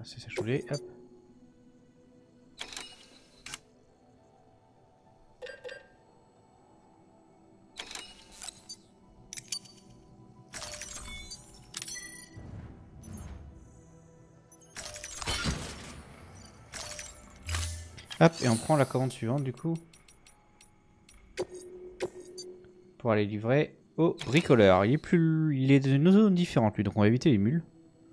c'est ça que je voulais. Hop. Hop, et on prend la commande suivante du coup. Pour aller livrer au bricoleur. Il est dans une zone différente lui, donc on va éviter les mules.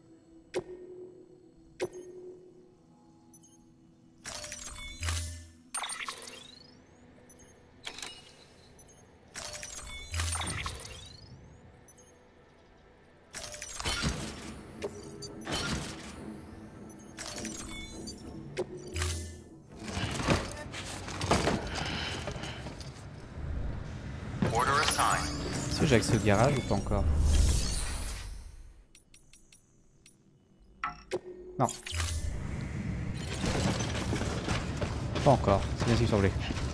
Est-ce que j'ai accès au garage ou pas encore? Non. Pas encore, c'est bien ce qu'il semblait.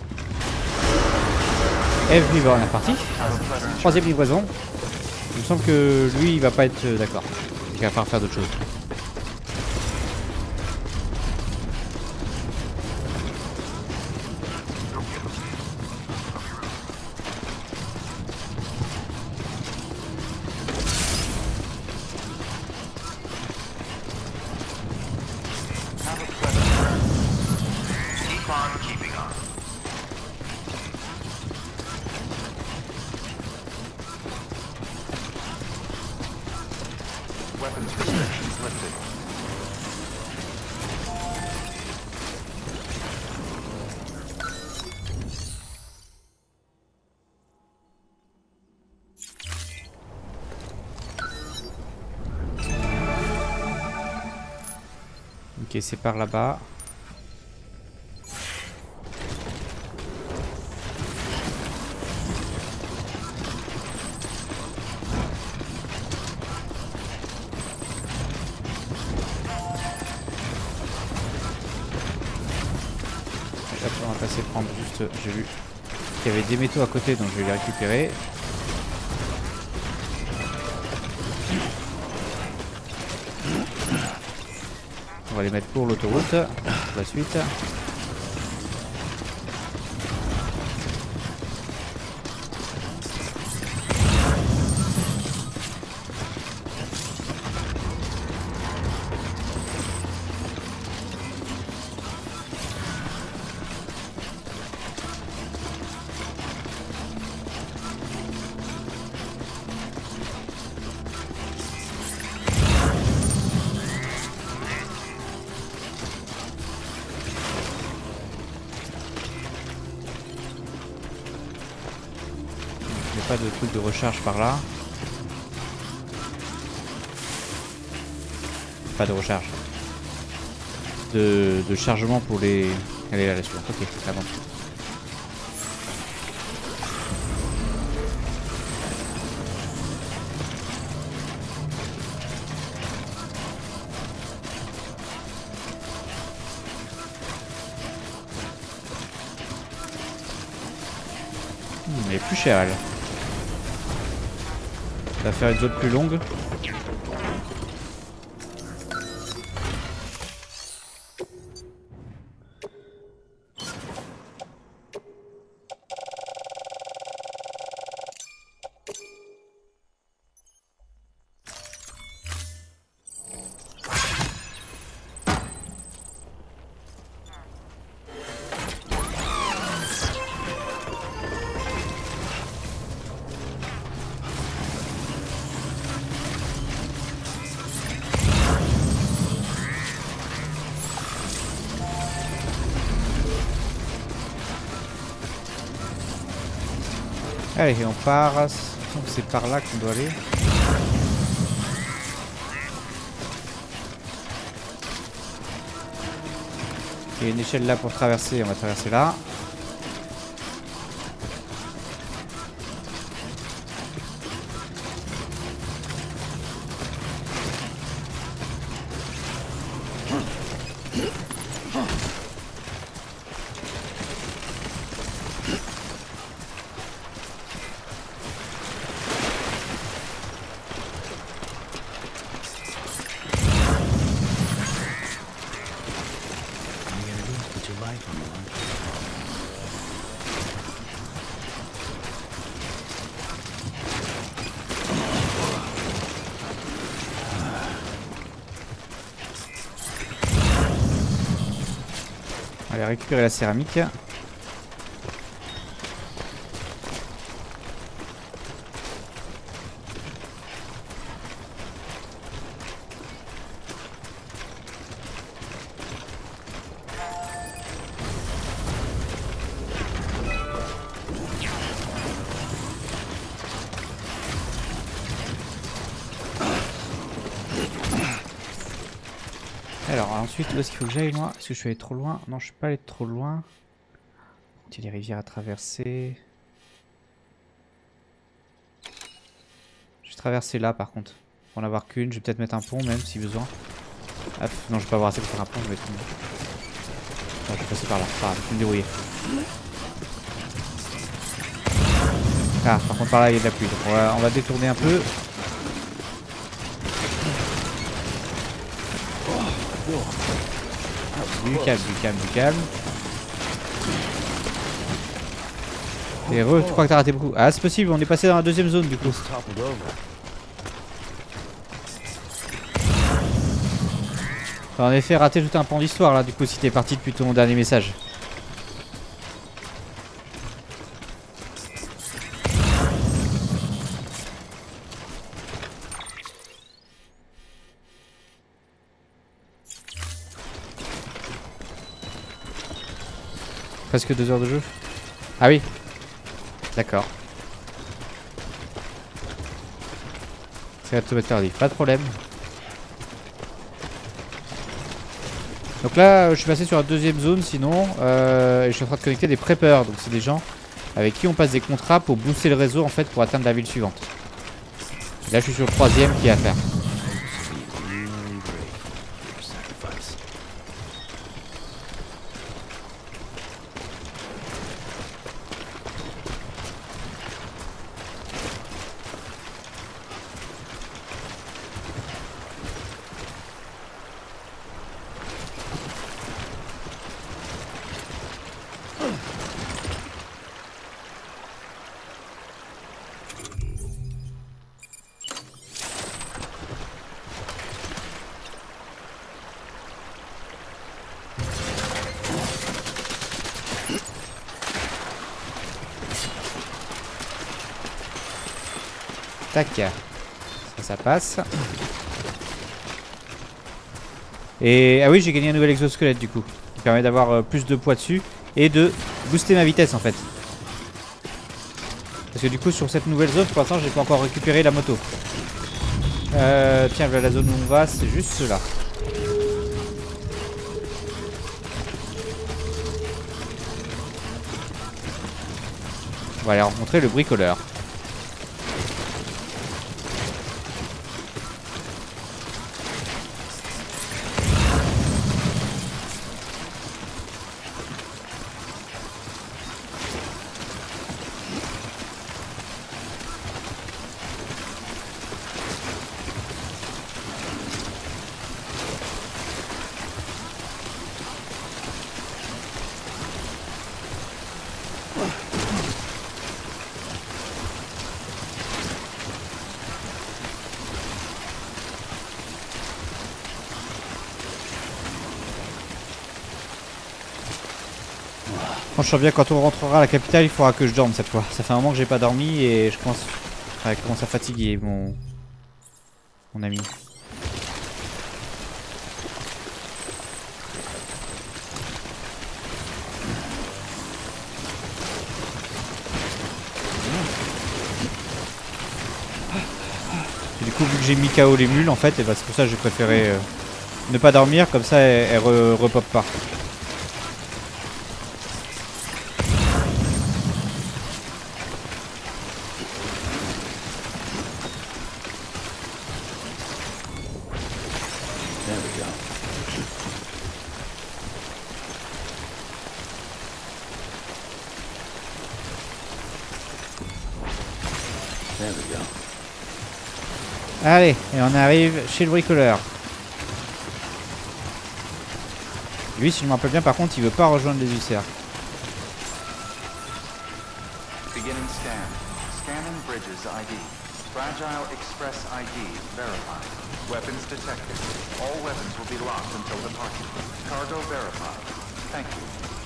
F livre, on est reparti. Troisième livraison. Il me semble que lui il va pas être d'accord. Il va falloir faire d'autres choses. Ok, c'est par là-bas. On va passer prendre juste. J'ai vu qu'il y avait des métaux à côté, donc je vais les récupérer. On va les mettre pour l'autoroute, pour la suite. Pas de truc de recharge par là. Pas de recharge. De chargement pour les... Elle est là, la suivante. Ok, avance. Elle est plus chère elle. Ça va faire une zone plus longue. Allez, on part. Donc c'est par là qu'on doit aller. Il y a une échelle là pour traverser, on va traverser là. aller récupérer la céramique. Alors ensuite, où est-ce qu'il faut que j'aille moi? Est-ce que je suis allé trop loin? Non, je suis pas allé trop loin. Il y a des rivières à traverser. Je vais traverser là par contre. Pour en avoir qu'une, je vais peut-être mettre un pont même si besoin. Ah, non, je vais pas avoir assez pour faire un pont, je vais mettre une... Non, je vais passer par là. Ah, je vais me débrouiller. Ah, par contre par là il y a de la pluie. Donc on va détourner un peu. Du calme, du calme, du calme. Et tu crois que t'as raté beaucoup? Ah, c'est possible, on est passé dans la deuxième zone du coup. T'as en effet raté tout un pan d'histoire là, du coup, si t'es parti depuis ton dernier message. Presque 2 heures de jeu. Ah oui. D'accord. C'est automatique tardif, pas de problème. Donc là, je suis passé sur la deuxième zone sinon. Et je suis en train de connecter des preppers. Donc c'est des gens avec qui on passe des contrats pour booster le réseau en fait pour atteindre la ville suivante. Et là je suis sur le troisième qui est à faire. Tac. Ça passe. Et ah oui, j'ai gagné un nouvel exosquelette du coup. Qui permet d'avoir plus de poids dessus. Et de booster ma vitesse en fait. Parce que du coup sur cette nouvelle zone, pour l'instant j'ai pas encore récupéré la moto. Tiens, la zone où on va, c'est juste là. On va aller rencontrer le bricoleur. Je sens bien quand on rentrera à la capitale, il faudra que je dorme cette fois. Ça fait un moment que j'ai pas dormi et je commence à fatiguer mon ami. Et du coup, vu que j'ai mis KO les mules en fait, et bah, c'est pour ça que j'ai préféré ne pas dormir, comme ça elles repop pas. Allez, et on arrive chez le bricoleur. Lui, si je me rappelle bien, par contre, il veut pas rejoindre les UCR. Beginning scan. Scanning bridges ID. Fragile Express ID verified. Weapons detected. All weapons will be locked until departure. Cargo verified. Thank you.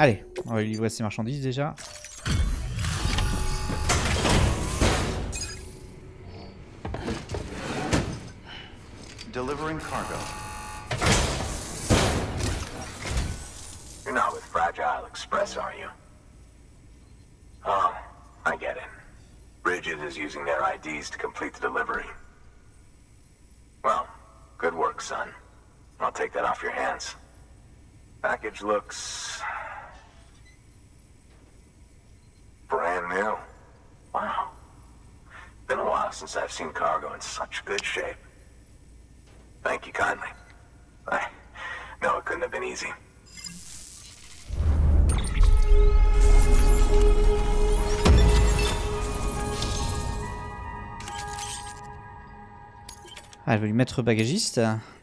Allez, on va lui livrer ses marchandises déjà. Delivering cargo. You're not with Fragile Express, are you? Oh, I get it. Bridget is using their IDs to complete the delivery. Well, good work, son. I'll take that off your hands. Package looks... brand new. Wow. Been a while since I've seen cargo in such good shape. Thank you kindly. I know it couldn't have been easy. Ah, je vais lui mettre bagagiste.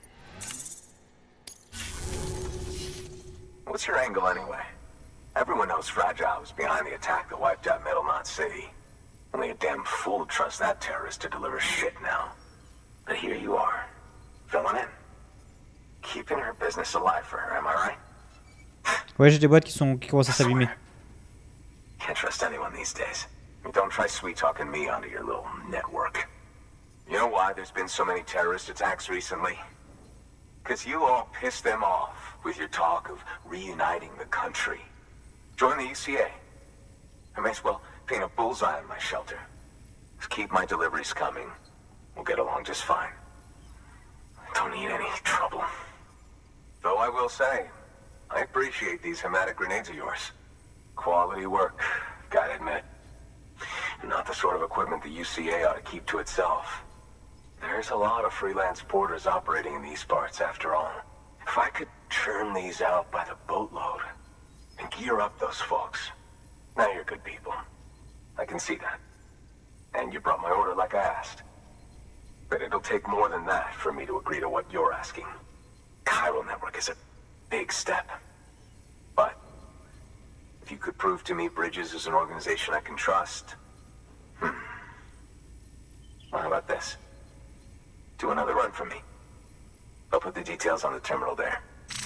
What's your angle anyway? Everyone knows Fragile was behind the attack that wiped out Middle Knot City. Only a damn fool would trust that terrorist to deliver shit now. But here you are, filling in. Keeping her business alive for her, am I right? Ouais, j'ai des boîtes qui commencent à s'abîmer. Can't trust anyone these days. Don't try sweet-talking me onto your little network. You know why there's been so many terrorist attacks recently? Because you all pissed them off with your talk of reuniting the country. Join the UCA. I may as well paint a bullseye on my shelter. Just keep my deliveries coming. We'll get along just fine. Don't need any trouble. Though I will say, I appreciate these hematic grenades of yours. Quality work, gotta admit. Not the sort of equipment the UCA ought to keep to itself. There's a lot of freelance porters operating in these parts, after all. If I could churn these out by the boatload and gear up those folks. Now you're good people. I can see that. And you brought my order like I asked. But it'll take more than that for me to agree to what you're asking. Chiral Network is a big step. But if you could prove to me Bridges is an organization I can trust... Well, how about this? Do another run for me. I'll put the details on the terminal there.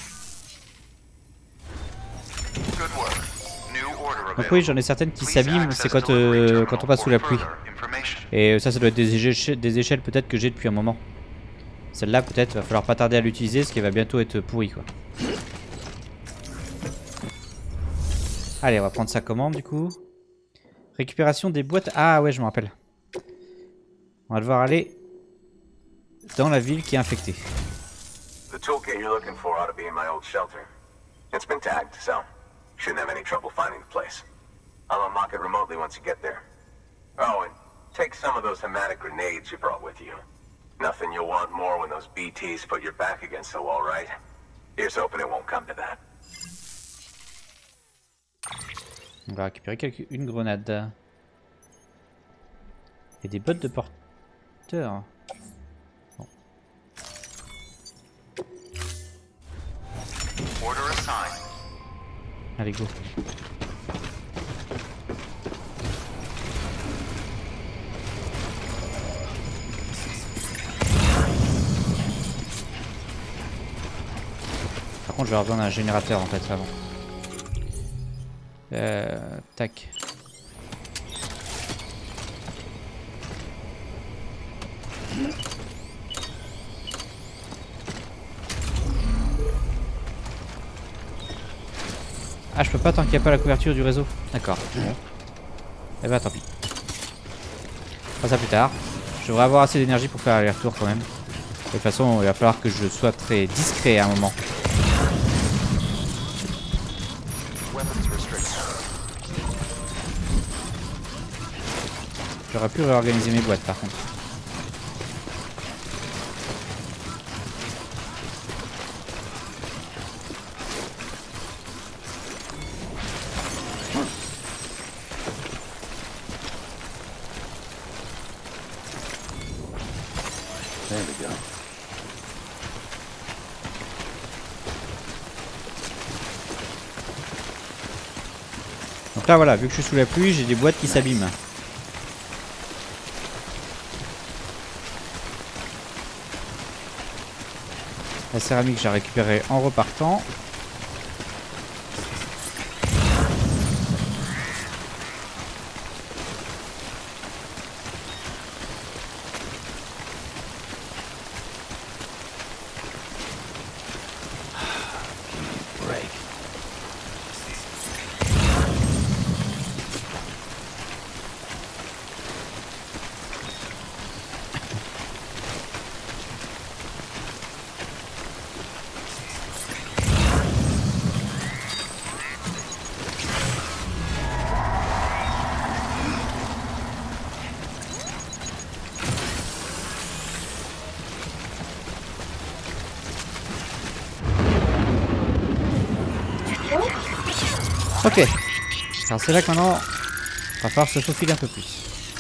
Good work. New order Donc oui, j'en ai certaines qui s'abîment, c'est quand on passe sous la pluie. Et ça doit être des échelles peut-être que j'ai depuis un moment. Celle-là peut-être, va falloir pas tarder à l'utiliser, parce qu'elle va bientôt être pourrie quoi. Allez, on va prendre sa commande du coup. Récupération des boîtes. Ah ouais, je me rappelle. On va devoir aller dans la ville qui est infectée. The toolkit you're looking for ought to be in my old shelter. It's been tagged, so shouldn't have any trouble finding the place. I'll unlock it remotely once you get there. Oh, and take some of those hematic grenades you brought with you. Nothing you'll want more when those BTs put your back against the wall, right? Here's hoping it won't come to that. On va récupérer une grenade. Et des bottes de porteur. Bon. Order assigned. Allez, go. Par contre, je vais avoir besoin d'un générateur en fait avant. Tac. Ah, je peux pas tant qu'il n'y a pas la couverture du réseau. D'accord. Bon. Eh ben tant pis. On fera ça plus tard. Je devrais avoir assez d'énergie pour faire aller-retour quand même. De toute façon, il va falloir que je sois très discret à un moment. J'aurais pu réorganiser mes boîtes par contre. Donc là voilà, vu que je suis sous la pluie, j'ai des boîtes qui s'abîment. La céramique, j'ai récupéré en repartant. Ok. Alors c'est là que maintenant, il va falloir se faufiler un peu plus.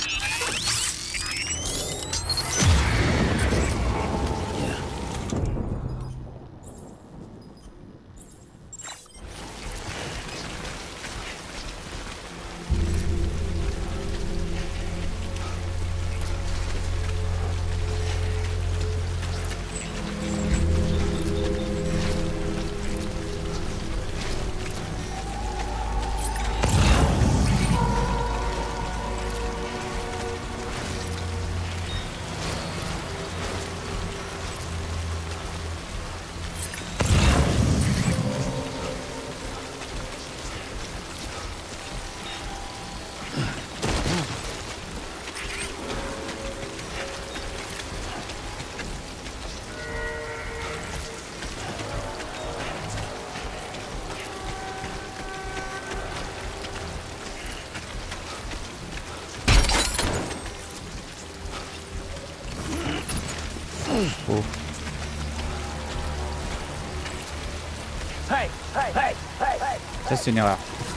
Oh. Ça c'est une erreur.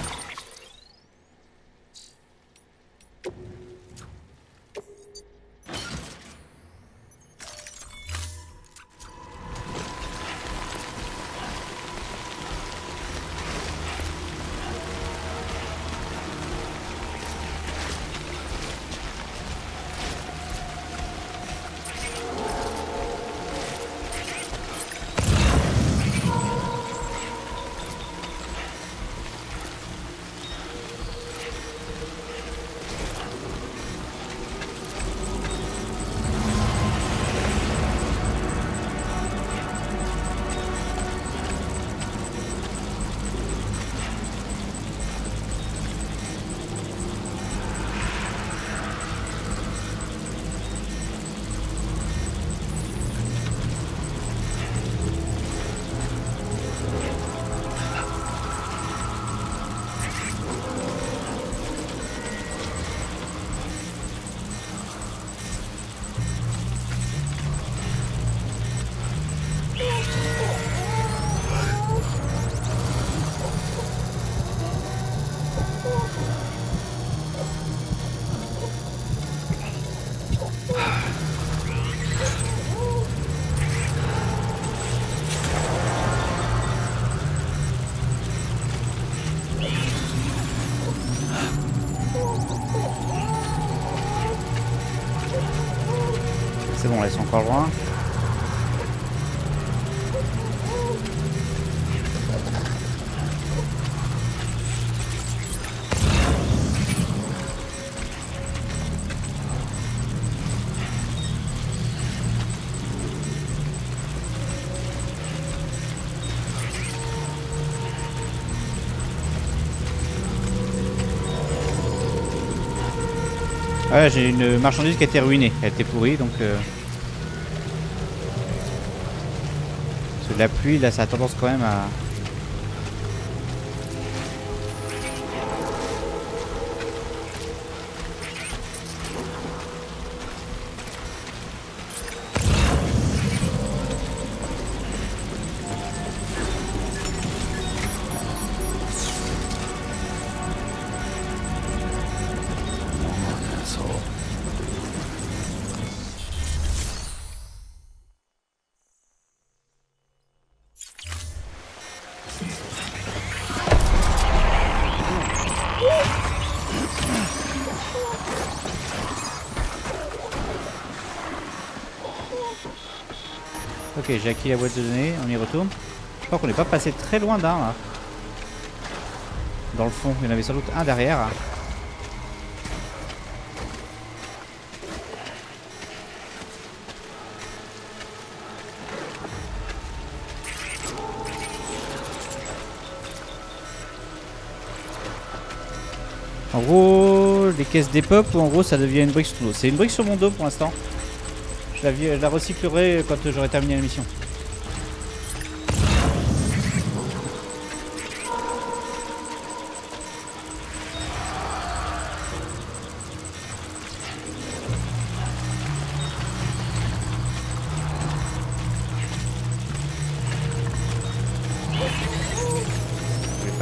C'est bon, là, ils sont encore loin. Ouais, j'ai une marchandise qui a été ruinée, elle était pourrie donc parce que la pluie là ça a tendance quand même à... Ok, j'ai acquis la boîte de données, on y retourne. Je crois qu'on n'est pas passé très loin d'un là. Dans le fond, il y en avait sans doute un derrière. En gros, les caisses dépop ou en gros ça devient une brique sur l'eau. C'est une brique sur mon dos pour l'instant. Je la recyclerai quand j'aurai terminé la mission.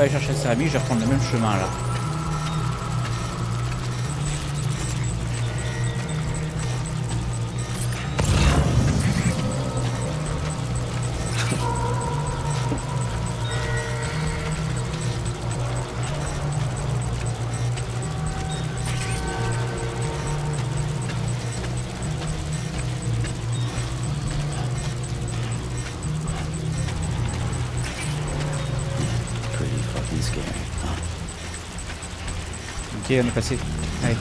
pas aller chercher la céramique, je vais reprendre le même chemin là. Ok, on est passé. Allez.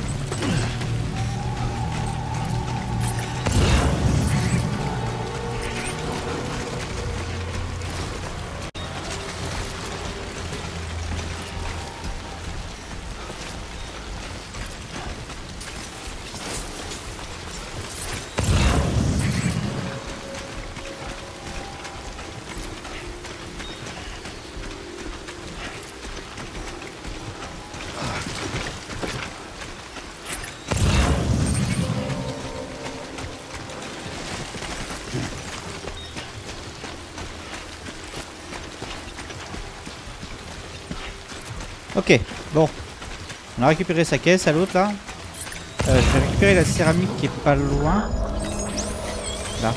Ok, bon. On a récupéré sa caisse à l'autre là. Je vais récupérer la céramique qui est pas loin. Là.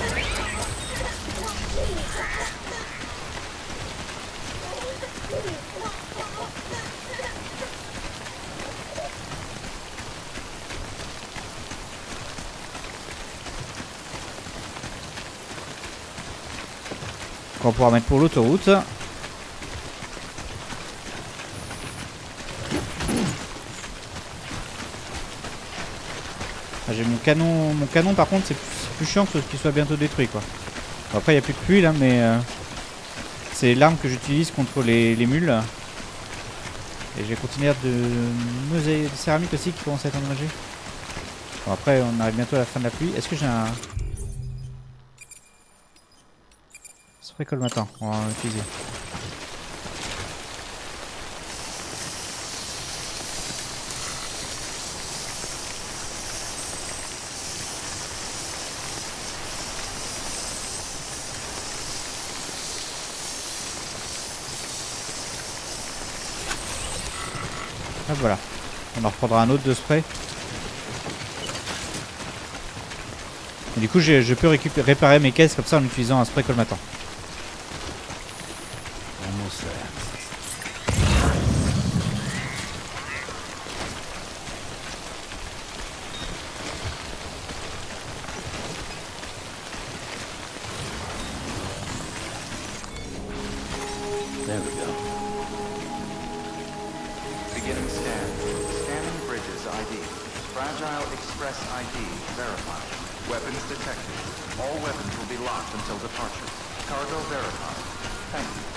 On va pouvoir mettre pour l'autoroute. J'ai mon canon par contre c'est plus chiant que ce qui soit bientôt détruit quoi. Bon, après il n'y a plus de pluie là mais c'est l'arme que j'utilise contre les mules. Et j'ai continué de des céramiques aussi qui commencent à être endommagées. Bon, après on arrive bientôt à la fin de la pluie. Est-ce que j'ai un spray colmatant? On va l'utiliser. Ah voilà, on en reprendra un autre de spray. Et du coup je peux réparer mes caisses comme ça en utilisant un spray colmatant. There we go. Beginning scan. Scanning bridges ID. Fragile Express ID verified. Weapons detected. All weapons will be locked until departure. Cargo verified. Thank you.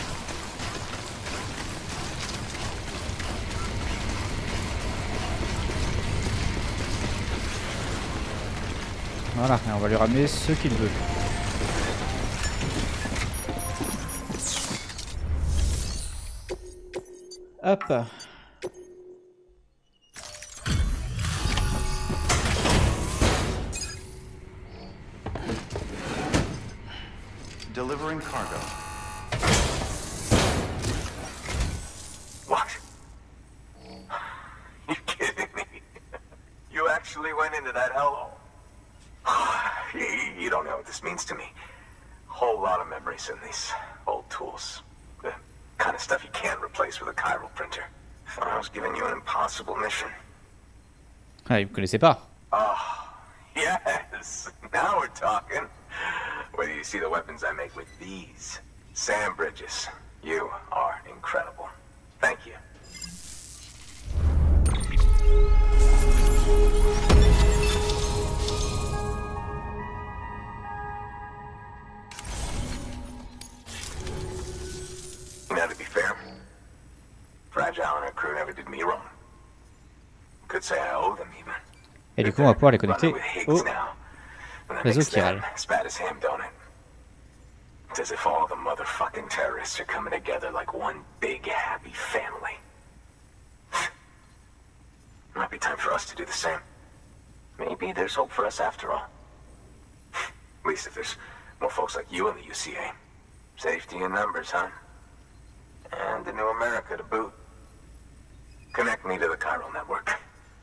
Voilà, et on va lui ramener ce qu'il veut. Hop. Delivering cargo. What? You kidding me? You actually went into that hellhole? You don't know what this means to me. Whole lot of memories in these old tools. The kind of stuff you can't replace with a chiral printer. I was giving you an impossible mission. Ah, il me connaissait pas. Oh, yes. Now we're talking. Wait till you see the weapons I make with these sand bridges. You are incredible. Thank you. Now, to be fair, Fragile and her crew never did me wrong. Could say I owe them even. Et du coup, on va pouvoir les connecter au réseau Makes chiral. them as bad as him, don't it? It's as if all the motherfucking terrorists are coming together like one big happy family. Might be time for us to do the same. Maybe there's hope for us after all. At least if there's more folks like you in the UCA. Safety in numbers, huh? And a new America to boot. Connect me to the chiral network.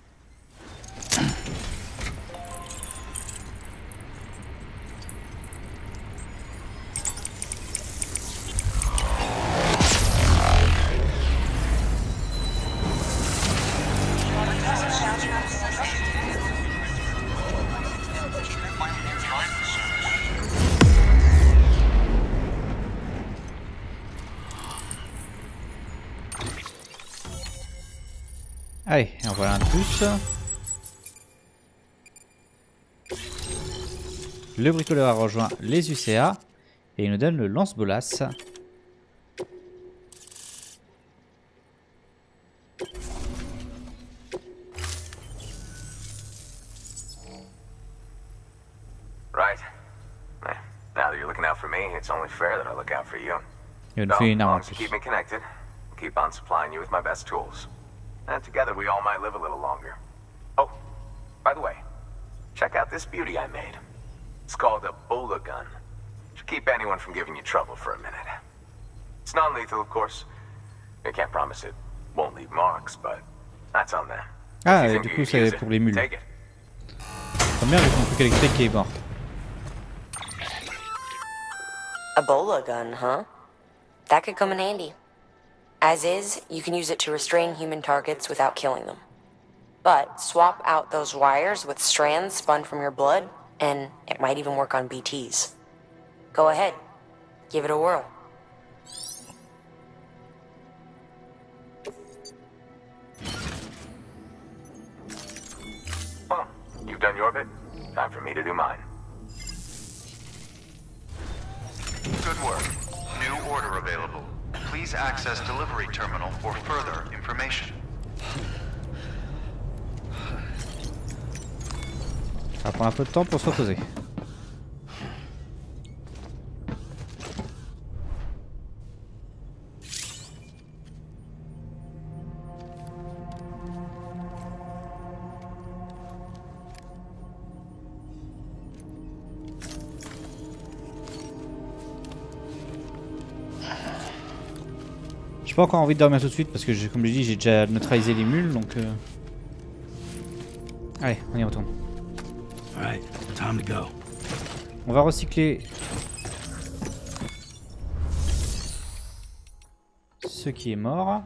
Allez, en voilà un de plus. Le bricoleur a rejoint les UCA et il nous donne le lance-bolas. Right. Now that you're looking out for me, it's only fair that I look out for you. Il va nous filer une arme en To plus. keep me connected, keep on supplying you with my best tools. And together we all might live a little longer. Oh, by the way, check out this beauty I made. It's called a Bola gun. Should keep anyone from giving you trouble for a minute. It's non-lethal, of course. I can't promise it won't leave marks, but that's on them. Ah, If you et think du you coup could use c'est it, pour les mules. take it. Tant bien avec mon truc électrique qui est mort. A Bola gun, huh? That could come in handy. As is, you can use it to restrain human targets without killing them. But swap out those wires with strands spun from your blood, and it might even work on BTs. Go ahead. Give it a whirl. Well, you've done your bit. Time for me to do mine. Good work. New order available. Please access delivery terminal for further information. Ça va prendre un peu de temps pour se reposer. J'ai pas encore envie de dormir tout de suite parce que, comme je dis, j'ai déjà neutralisé les mules donc. Allez, on y retourne. Alright, time to go. On va recycler ce qui est mort.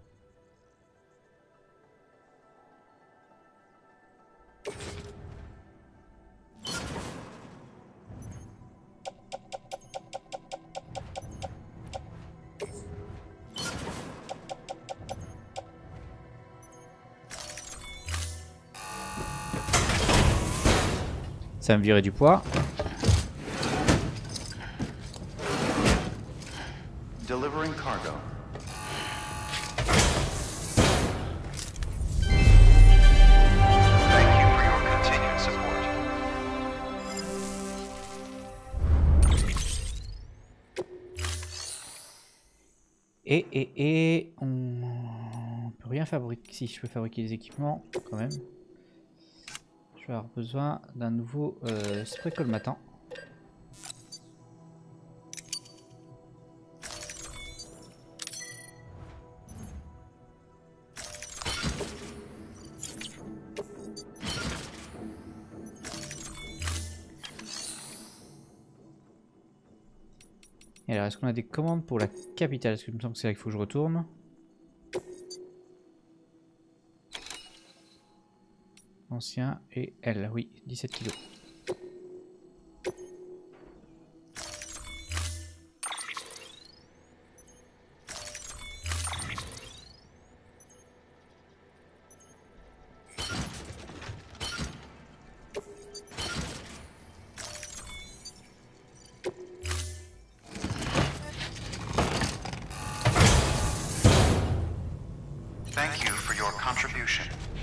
Ça va me virer du poids. Delivering cargo. Thank you for your continued support. Et on peut rien fabriquer. Si je peux fabriquer des équipements quand même. Je vais avoir besoin d'un nouveau spray colmatant. Et alors, est-ce qu'on a des commandes pour la capitale? Est-ce que il me semble que c'est là qu'il faut que je retourne? Ancien et elle, oui, 17 kilos. Thank you for your contribution.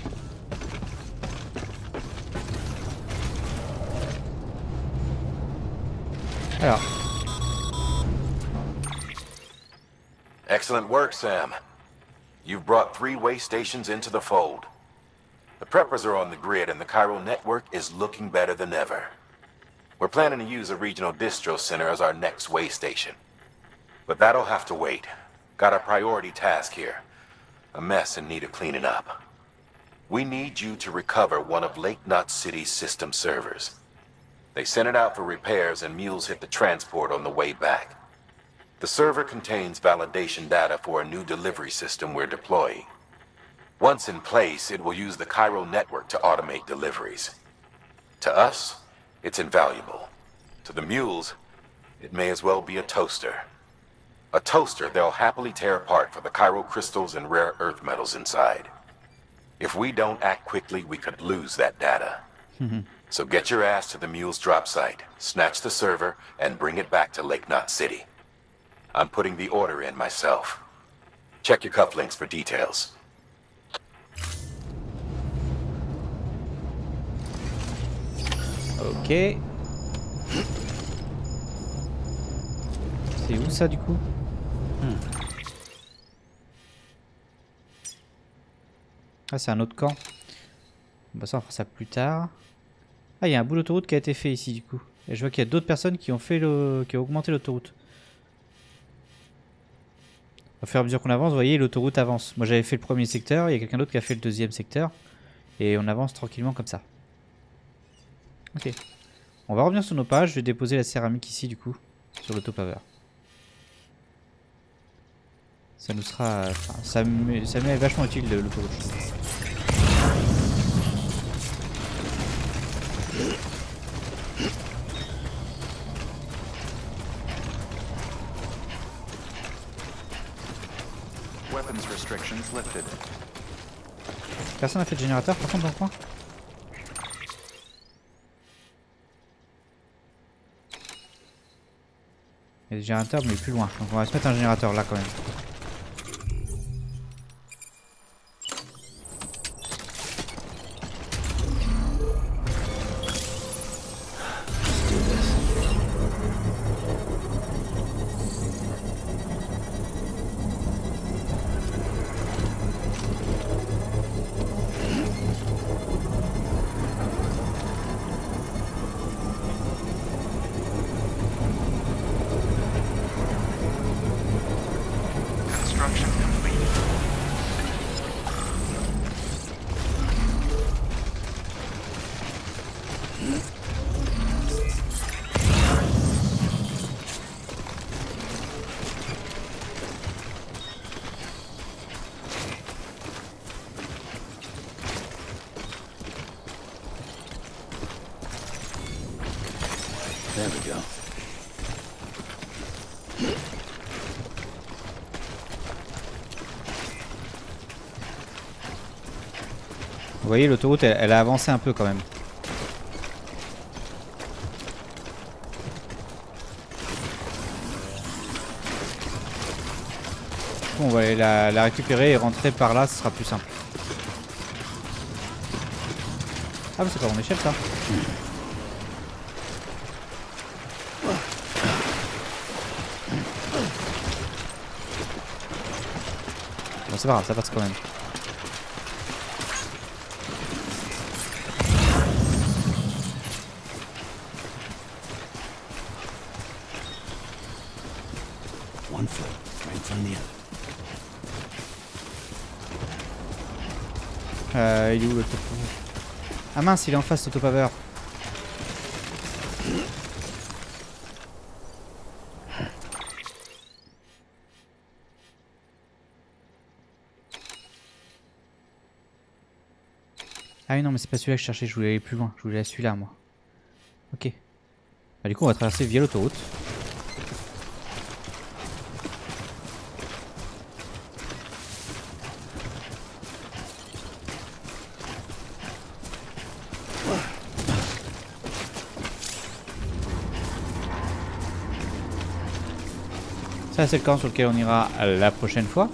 Alors, Excellent work, Sam. You've brought 3 way stations into the fold. The preppers are on the grid and the chiral network is looking better than ever. We're planning to use a regional distro center as our next way station. But that'll have to wait. Got a priority task here. A mess in need of cleaning up. We need you to recover one of Lake Knot City's system servers. They sent it out for repairs and mules hit the transport on the way back. The server contains validation data for a new delivery system we're deploying. Once in place, it will use the Cairo network to automate deliveries. To us, it's invaluable. To the mules, it may as well be a toaster. A toaster they'll happily tear apart for the Cairo crystals and rare earth metals inside. If we don't act quickly, we could lose that data. So get your ass to the mule's drop site, snatch the server, and bring it back to Lake Knot City. I'm putting the order in myself. Check your cufflinks for details. Ok. C'est où ça du coup? Ah, c'est un autre camp. Bah ça on fera ça plus tard. Ah, il y a un bout d'autoroute qui a été fait ici du coup. Et je vois qu'il y a d'autres personnes qui ont fait qui ont augmenté l'autoroute. Au fur et à mesure qu'on avance, vous voyez, l'autoroute avance. Moi j'avais fait le premier secteur, il y a quelqu'un d'autre qui a fait le deuxième secteur. Et on avance tranquillement comme ça. Ok. On va revenir sur nos pages, je vais déposer la céramique ici du coup, sur l'autopower. Ça nous sera... Enfin, ça m'est vachement utile l'autoroute. Weapons restrictions lifted. Personne n'a fait de générateur par contre dans le coin? Il y a des générateurs mais plus loin, donc on va se mettre un générateur là quand même. Construction complete. There we go. Vous voyez l'autoroute elle a avancé un peu quand même. Bon, on va aller la récupérer et rentrer par là, ce sera plus simple. Ah mais c'est pas mon échelle ça. Bon c'est pas grave, ça passe quand même. One foot right in front of the other. Il est où l'autopower? Ah mince, il est en face l'autopower. Ah oui non mais c'est pas celui-là que je cherchais, je voulais aller plus loin, je voulais aller à celui-là moi. Ok. Bah, du coup on va traverser via l'autoroute. Ça c'est le camp sur lequel on ira la prochaine fois.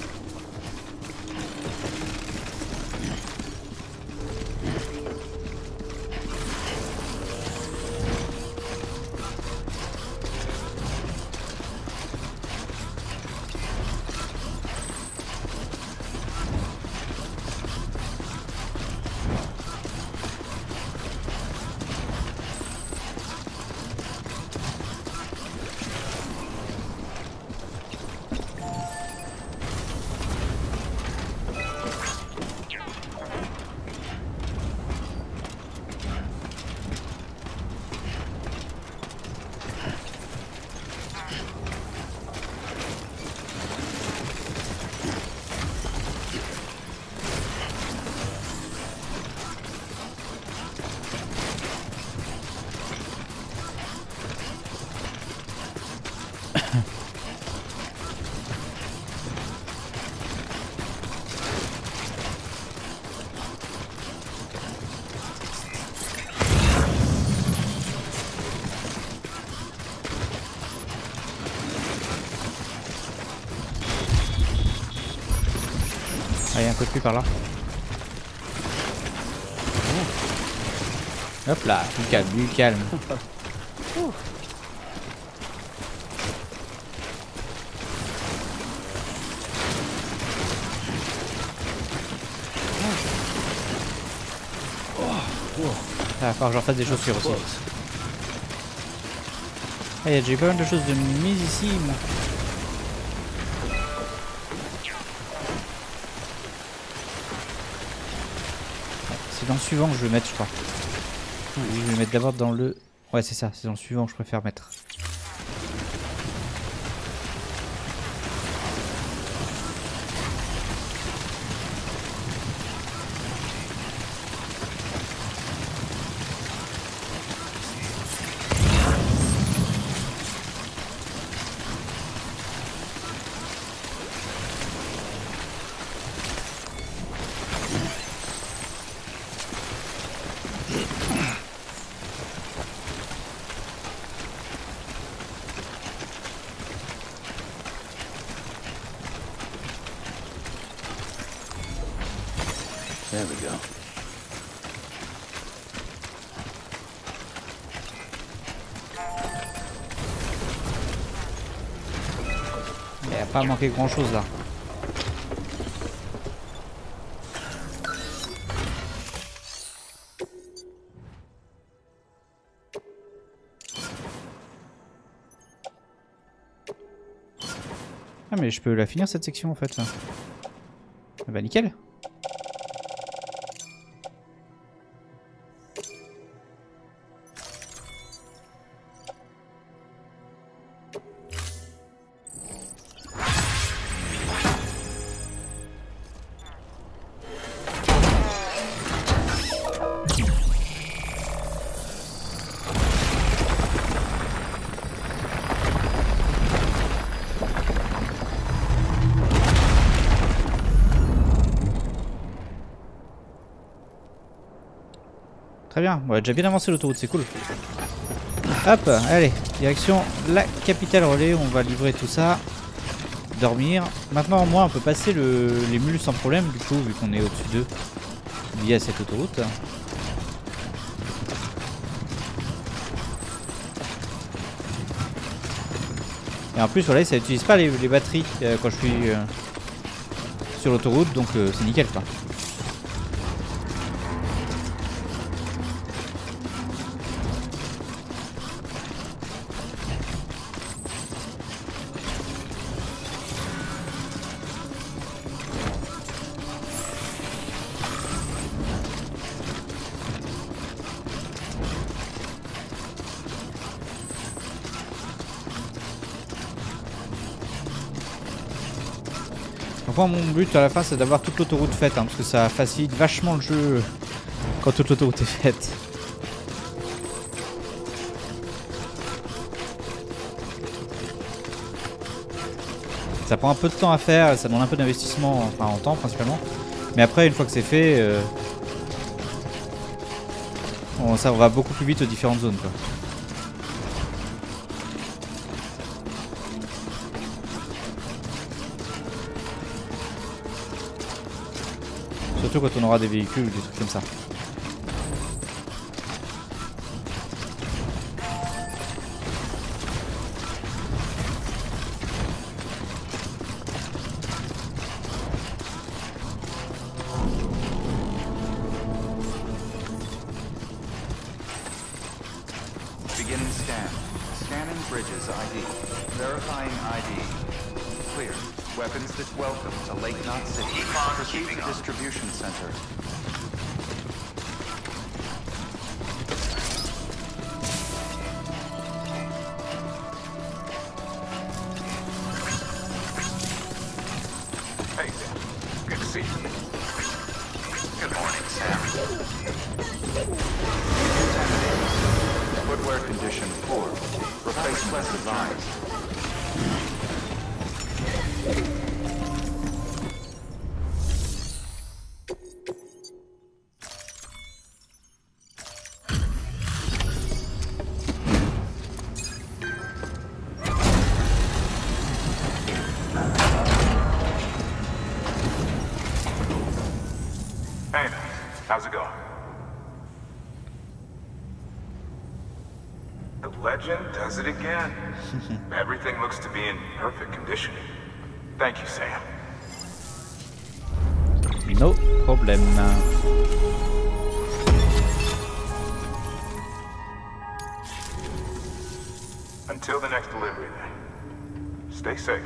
peux plus par là. Hop là, du calme, du calme. Ah, il va falloir que j'en fasse des chaussures aussi. Ah, il y a déjà pas mal de choses de mise ici. Moi. C'est dans le suivant que je vais mettre, je crois. Oui, je vais le mettre d'abord dans le... Ouais, c'est ça, c'est dans le suivant que je préfère mettre. There we go. Il n'y a pas manqué grand chose là. Ah mais je peux la finir cette section en fait. Ah bah nickel. Très bien, on a déjà bien avancé l'autoroute, c'est cool. Hop, allez, direction la capitale relais, on va livrer tout ça. Dormir. Maintenant, moi, on peut passer les mules sans problème, du coup, vu qu'on est au-dessus d'eux, via cette autoroute. Et en plus, voilà, ça n'utilise pas les batteries quand je suis sur l'autoroute, donc c'est nickel, quoi. Donc moi mon but à la fin c'est d'avoir toute l'autoroute faite hein, parce que ça facilite vachement le jeu quand toute l'autoroute est faite. Ça prend un peu de temps à faire, ça demande un peu d'investissement, enfin en temps principalement. Mais après une fois que c'est fait, ça va beaucoup plus vite aux différentes zones quoi. Surtout quand on aura des véhicules ou des trucs comme ça. Beginning scan. Scanning bridges ID. Verifying ID. Clear. Weapons that welcome to Lake Knot City. Proceed to distribution center. Hey, good to see you. Good morning, Sam. Footwear condition poor. Replace less advised. How's it going? The legend does it again. Everything looks to be in perfect condition. Thank you, Sam. No problème. Until the next delivery, then. Stay safe.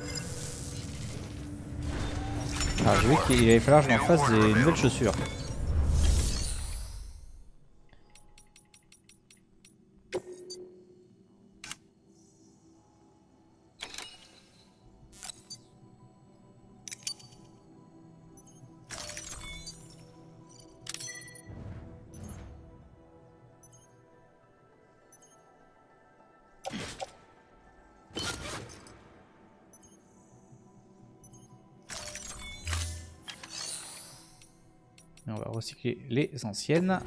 Alors j'ai vu qu'il allait falloir que je m'en fasse des nouvelles chaussures. Et on va recycler les anciennes.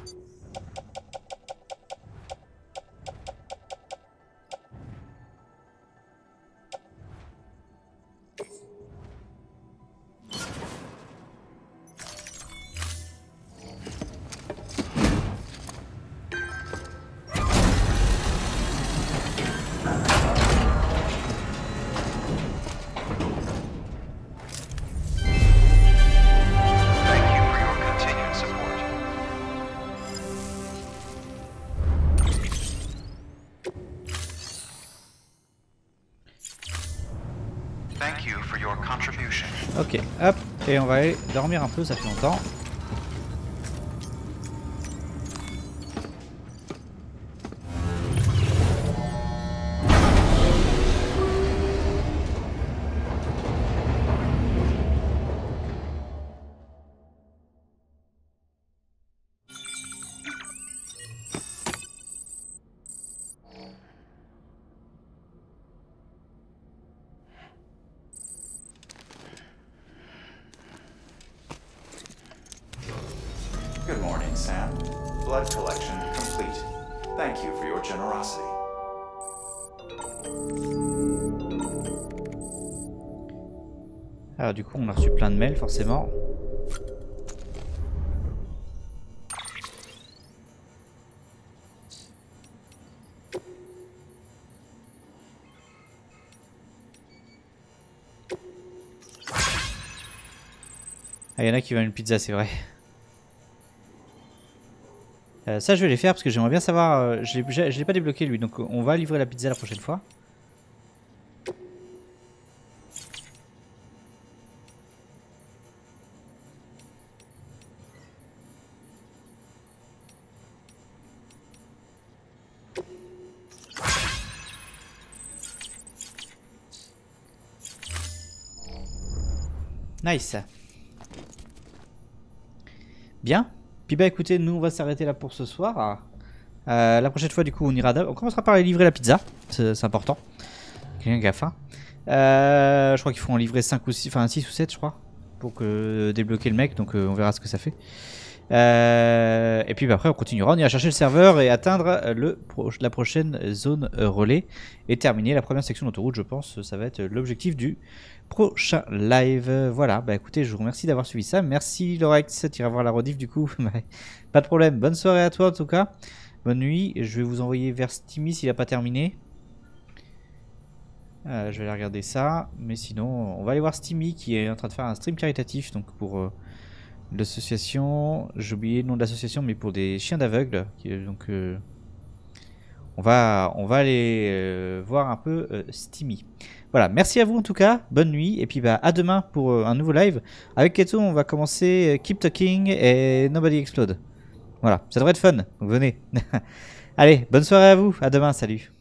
Thank you for your contribution. Ok, hop, et on va aller dormir un peu, ça fait longtemps. Good morning, Sam. Blood collection complete. Thank you for your generosity. Alors du coup on a reçu plein de mails forcément. Ah, il y en a qui veulent une pizza, c'est vrai. Ça je vais les faire parce que j'aimerais bien savoir, je l'ai pas débloqué lui, donc on va livrer la pizza la prochaine fois. Nice. Bien. Puis bah écoutez, nous on va s'arrêter là pour ce soir. La prochaine fois du coup on ira, on commencera par aller livrer la pizza, c'est important. Quelqu'un gaffe. Hein. Je crois qu'il faut en livrer 5 ou 6, enfin 6 ou 7 je crois, pour débloquer le mec, donc on verra ce que ça fait. Et puis bah, après on continuera, on ira chercher le serveur et atteindre la prochaine zone relais et terminer la première section d'autoroute, je pense, ça va être l'objectif du prochain live. Voilà, bah écoutez, je vous remercie d'avoir suivi ça. Merci Lorex, tu iras voir la rediff du coup. Pas de problème. Bonne soirée à toi en tout cas. Bonne nuit. Je vais vous envoyer vers Steamy s'il n'a pas terminé. Je vais aller regarder ça. Mais sinon, on va aller voir Steamy qui est en train de faire un stream caritatif. Donc pour l'association, j'ai oublié le nom de l'association, mais pour des chiens d'aveugles. Donc on va aller voir un peu Steamy. Voilà, merci à vous en tout cas, bonne nuit, et puis bah à demain pour un nouveau live. Avec Keto, on va commencer Keep Talking et Nobody Explode. Voilà, ça devrait être fun, donc venez. Allez, bonne soirée à vous, à demain, salut.